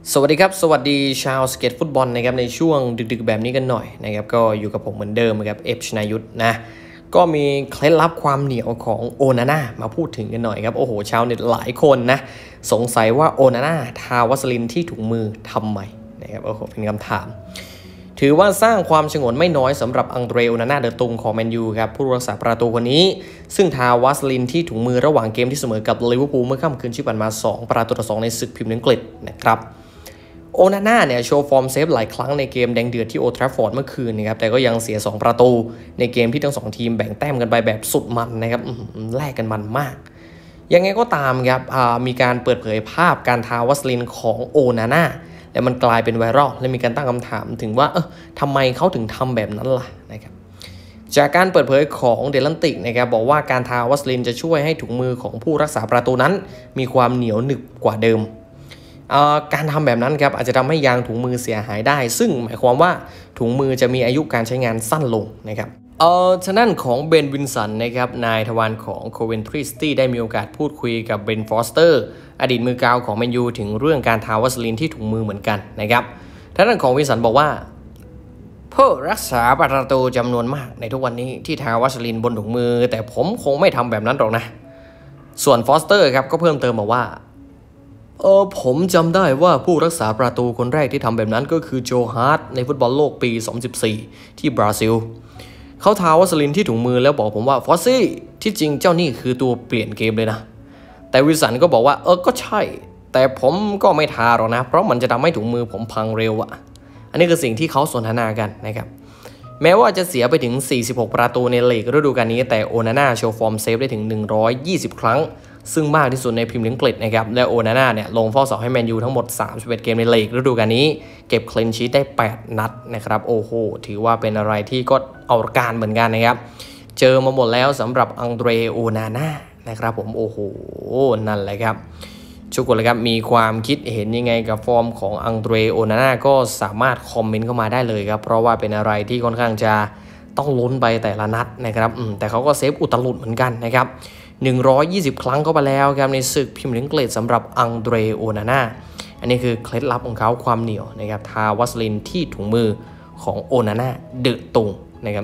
สวัสดีครับสวัสดีชาวสเก็ตฟุตบอลนะครับในช่วงดึกๆแบบนี้กันหน่อยนะครับก็อยู่กับผมเหมือนเดิมครับชนายุทธนะก็มีเคล็ดลับความเหนียวของโอนาน่ามาพูดถึงกันหน่อยครับโอ้โหชาวเน็ตหลายคนนะสงสัยว่าโอนาน่าทาวัสลินที่ถุงมือทำไมนะครับโอ้โหเป็นคำถามถือว่าสร้างความฉงนไม่น้อยสำหรับอังเดรโอนาน่าเดอตุงของแมนยูครับผู้รักษาประตูคนนี้ซึ่งทาวัสลินที่ถุงมือระหว่างเกมที่เสมอกับลิเวอร์พูลเมื่อค่ำคืนที่ผ่านมา2-2ในศึกพรีเมียร์ลีกอังกฤษนะครับโอนาน่าเนี่ยโชว์ฟอร์มเซฟหลายครั้งในเกมแดงเดือดที่โอลด์แทราฟฟอร์ดเมื่อคืนนะครับแต่ก็ยังเสีย2ประตูในเกมที่ทั้ง2ทีมแบ่งแต้มกันไปแบบสุดมันนะครับแลกกันมันมากยังไงก็ตามครับมีการเปิดเผยภาพการทาวัสลินของโอนาน่าและมันกลายเป็นไวรัลและมีการตั้งคำถามถึงว่าทำไมเขาถึงทำแบบนั้นล่ะนะครับจากการเปิดเผยของเดลันติกนะครับบอกว่าการทาวัสลินจะช่วยให้ถุงมือของผู้รักษาประตูนั้นมีความเหนียวหนึบกว่าเดิมการทำแบบนั้นครับอาจจะทำให้ยางถุงมือเสียหายได้ซึ่งหมายความว่าถุงมือจะมีอายุการใช้งานสั้นลงนะครับทางด้านของเบนวินสันนะครับนายทวารของโคเวนทรีซิตี้ได้มีโอกาสพูดคุยกับเบนฟอสเตอร์อดีตมือกาวของแมนยูถึงเรื่องการทาวัสลินที่ถุงมือเหมือนกันนะครับทางด้านของวินสันบอกว่าผู้รักษาประตูจำนวนมากในทุกวันนี้ที่ทาวัสลินบนถุงมือแต่ผมคงไม่ทำแบบนั้นหรอกนะส่วนฟอสเตอร์ครับก็เพิ่มเติมบอกว่าผมจำได้ว่าผู้รักษาประตูคนแรกที่ทำแบบนั้นก็คือโจฮาร์ตในฟุตบอลโลกปี 2014 ที่บราซิลเขาทาวัสลินที่ถุงมือแล้วบอกผมว่าฟอสซี่ที่จริงเจ้านี่คือตัวเปลี่ยนเกมเลยนะแต่วิสันก็บอกว่าก็ใช่แต่ผมก็ไม่ทาหรอกนะเพราะมันจะทำให้ถุงมือผมพังเร็วอะอันนี้คือสิ่งที่เขาสนทนากันนะครับแม้ว่าจะเสียไปถึง46ประตูในลีกฤดูกาลนี้แต่โอนาน่าโชว์ฟอร์มเซฟได้ถึง120ครั้งซึ่งมากที่สุดในพรีเมียร์ลีกอังกฤษนะครับและโอนาน่าเนี่ยลงเฝ้าเสาให้แมนยูทั้งหมด31เกมในลีกฤดูกาลนี้เก็บคลีนชีทได้8นัดนะครับโอ้โหถือว่าเป็นอะไรที่ก็เอาการเหมือนกันนะครับเจอมาหมดแล้วสำหรับอังเดรโอนาน่านะครับผมโอ้โหนั่นแหละครับทุกคนเลยครับมีความคิดเห็นยังไงกับฟอร์มของอังเดรโอนาน่าก็สามารถคอมเมนต์เข้ามาได้เลยครับเพราะว่าเป็นอะไรที่ค่อนข้างจะต้องลุ้นไปแต่ละนัดนะครับแต่เขาก็เซฟอุตลุดเหมือนกันนะครับ120ครั้งเข้าไปแล้วครับในศึกพรีเมียร์ลีกอังกฤษสำหรับอังเดรโอนาน่าอันนี้คือเคล็ดลับของเขาความเหนียวนะครับทาวัสลินที่ถุงมือของโอนาน่าเดอะตุงนะครับ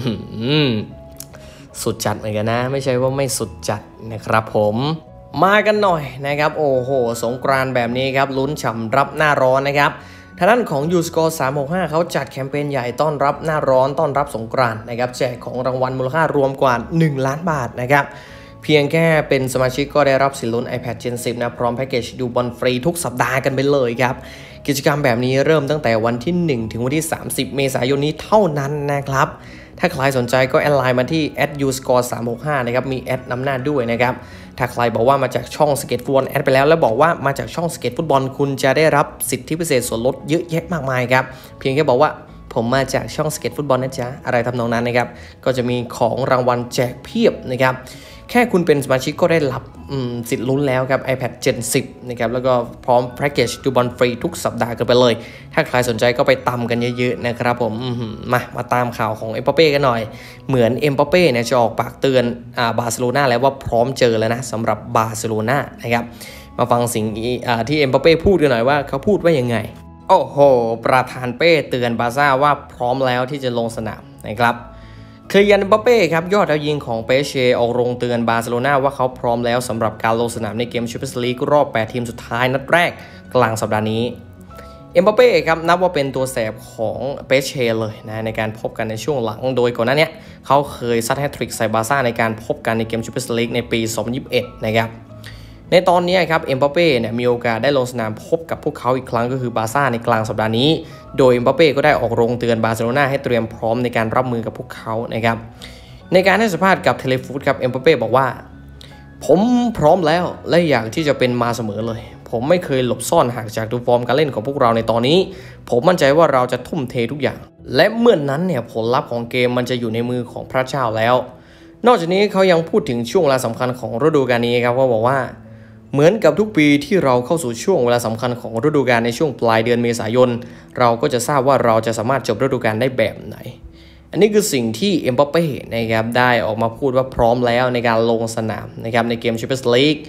สุดจัดเหมือนกันนะไม่ใช่ว่าไม่สุดจัดนะครับผมมากันหน่อยนะครับโอ้โหสงกรานต์แบบนี้ครับลุ้นฉ่ำรับหน้าร้อนนะครับทางด้านของยูสกอร์365เขาจัดแคมเปญใหญ่ต้อนรับหน้าร้อนต้อนรับสงกรานต์นะครับแจกของรางวัลมูลค่ารวมกว่า1ล้านบาทนะครับเพียงแค่เป็นสมาชิกก็ได้รับสิทธิ์ลุ้น iPad Gen 10 นะพร้อมแพ็กเกจดูบอลฟรีทุกสัปดาห์กันไปเลยครับกิจกรรมแบบนี้เริ่มตั้งแต่วันที่1ถึงวันที่30เมษายนนี้เท่านั้นนะครับถ้าใครสนใจก็แอดไลน์มาที่ @uscore365 นะครับมีแอดนำหน้าด้วยนะครับถ้าใครบอกว่ามาจากช่องสเก็ตฟุตบอลแอดไปแล้วบอกว่ามาจากช่องสเก็ตฟุตบอลคุณจะได้รับสิทธิพิเศษส่วนลดเยอะแยะมากมายครับเพียงแค่บอกว่าผมมาจากช่องสเก็ตฟุตบอลนะจ๊ะอะไรทำนองนั้นนะครับก็จะมีของรางวัลแจกเพียบนะครับแค่คุณเป็นสมาชิกก็ได้รับสิทธิ์ลุ้นแล้วครับ iPad Gen 10 นะครับแล้วก็พร้อมแพ็กเกจดูบอลฟรีทุกสัปดาห์กันไปเลยถ้าใครสนใจก็ไปตามกันเยอะๆนะครับผมมาตามข่าวของเอ็มบัปเป้กันหน่อยเหมือนเอ็มบัปเป้เนี่ยจะออกปากเตือนบาร์เซโลนาแล้วว่าพร้อมเจอแล้วนะสำหรับบาร์เซโลนานะครับมาฟังสิ่งที่เอ็มบัปเป้พูดกันหน่อยว่าเขาพูดว่ายังไงโอ้โหประธานเป้เตือนบาร์ซ่าว่าพร้อมแล้วที่จะลงสนามนะครับเคลียน เอ็มบัปเป้ครับยอดดาวยิงของเปเช่ออกโรงเตือนบาร์เซโลนาว่าเขาพร้อมแล้วสำหรับการลงสนามในเกมแชมเปี้ยนส์ลีกรอบ8ทีมสุดท้ายนัดแรกกลางสัปดาห์นี้เอ็มบัปเป้ครับนับว่าเป็นตัวแสบของเปเช่เลยนะในการพบกันในช่วงหลังโดยก่อนหน้านี้เขาเคยซัดแฮตทริกใส่บาร์ซ่าในการพบกันในเกมแชมเปี้ยนส์ลีกในปี 2021 นะครับในตอนนี้ครับเอ็มบัปเป้เนี่ยมีโอกาสได้ลงสนามพบกับพวกเขาอีกครั้งก็คือบาร์ซ่าในกลางสัปดาห์นี้โดยเอ็มบัปเป้ก็ได้ออกโรงเตือนบาร์เซโลนาให้เตรียมพร้อมในการรับมือกับพวกเขานะครับในการให้สัมภาษณ์กับเทเลฟูดครับเอ็มบัปเป้บอกว่าผมพร้อมแล้วและอยากที่จะเป็นมาเสมอเลยผมไม่เคยหลบซ่อนห่างจากดูฟอร์มการเล่นของพวกเราในตอนนี้ผมมั่นใจว่าเราจะทุ่มเททุกอย่างและเมื่อนนั้นเนี่ยผลลัพธ์ของเกมมันจะอยู่ในมือของพระเจ้าแล้วนอกจากนี้เขายังพูดถึงช่วงเวลาสำคัญของฤดูกาลนี้ครับเขาบอกว่าเหมือนกับทุกปีที่เราเข้าสู่ช่วงเวลาสำคัญของฤดูกาลในช่วงปลายเดือนเมษายนเราก็จะทราบว่าเราจะสามารถจบฤดูกาลได้แบบไหนอันนี้คือสิ่งที่เอ็มบัปเป้นะครับได้ออกมาพูดว่าพร้อมแล้วในการลงสนามนะครับในเกมแชมเปี้ยนส์ลีก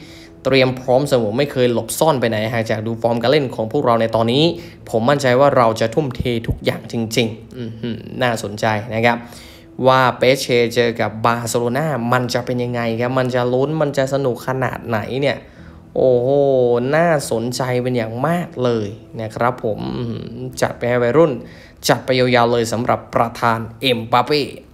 เตรียมพร้อมเสมอไม่เคยหลบซ่อนไปไหนหากจากดูฟอร์มการเล่นของพวกเราในตอนนี้ผมมั่นใจว่าเราจะทุ่มเททุกอย่างจริงๆน่าสนใจนะครับว่าเปเชเจอกับบาร์เซโลนามันจะเป็นยังไงครับมันจะลุ้นมันจะสนุกขนาดไหนเนี่ยโอ้โหน่าสนใจเป็นอย่างมากเลยนะครับผมจัดไปให้วัยรุ่นจัดไปยาวๆเลยสำหรับประธานเอ็มบัปเป้